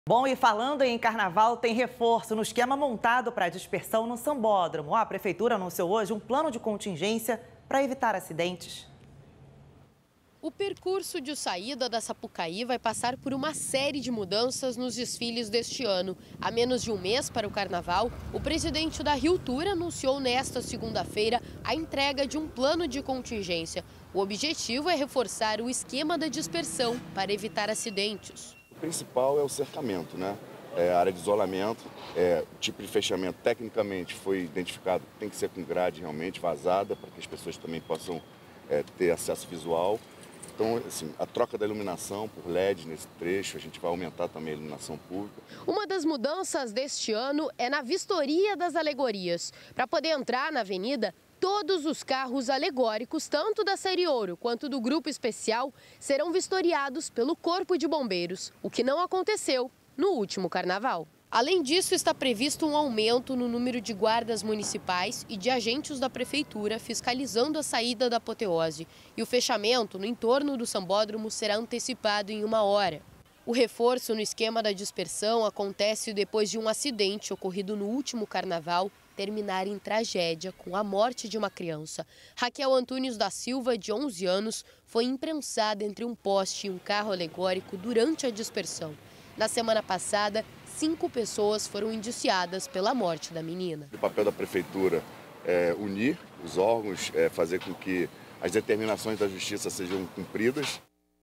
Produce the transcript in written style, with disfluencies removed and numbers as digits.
Bom, e falando em carnaval, tem reforço no esquema montado para a dispersão no Sambódromo. A prefeitura anunciou hoje um plano de contingência para evitar acidentes. O percurso de saída da Sapucaí vai passar por uma série de mudanças nos desfiles deste ano. Há menos de um mês para o carnaval, o presidente da Rio Tour anunciou nesta segunda-feira a entrega de um plano de contingência. O objetivo é reforçar o esquema da dispersão para evitar acidentes. O principal é o cercamento, né? A área de isolamento, o tipo de fechamento tecnicamente foi identificado, tem que ser com grade realmente vazada, para que as pessoas também possam ter acesso visual. Então, assim, a troca da iluminação por LED nesse trecho, a gente vai aumentar também a iluminação pública. Uma das mudanças deste ano é na vistoria das alegorias. Para poder entrar na avenida, todos os carros alegóricos, tanto da série Ouro quanto do Grupo Especial, serão vistoriados pelo Corpo de Bombeiros, o que não aconteceu no último carnaval. Além disso, está previsto um aumento no número de guardas municipais e de agentes da prefeitura fiscalizando a saída da apoteose. E o fechamento no entorno do Sambódromo será antecipado em 1 hora. O reforço no esquema da dispersão acontece depois de um acidente ocorrido no último carnaval terminar em tragédia com a morte de uma criança. Raquel Antunes da Silva, de 11 anos, foi imprensada entre um poste e um carro alegórico durante a dispersão. Na semana passada, 5 pessoas foram indiciadas pela morte da menina. O papel da prefeitura é unir os órgãos, fazer com que as determinações da justiça sejam cumpridas.